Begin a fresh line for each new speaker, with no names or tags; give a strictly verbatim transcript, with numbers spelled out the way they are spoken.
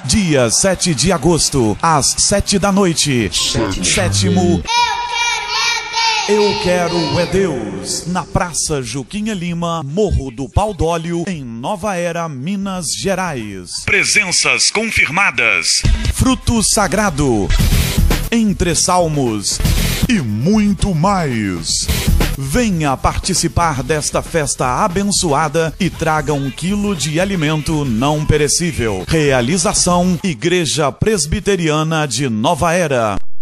dia sete de agosto, às sete da noite. Sétimo Eu Quero É Deus, na Praça Juquinha Lima, Morro do Pau d'Óleo, em Nova Era, Minas Gerais. Presenças confirmadas: Fruto Sagrado, Entre Salmos e muito mais. Venha participar desta festa abençoada e traga um quilo de alimento não perecível. Realização: Igreja Presbiteriana de Nova Era.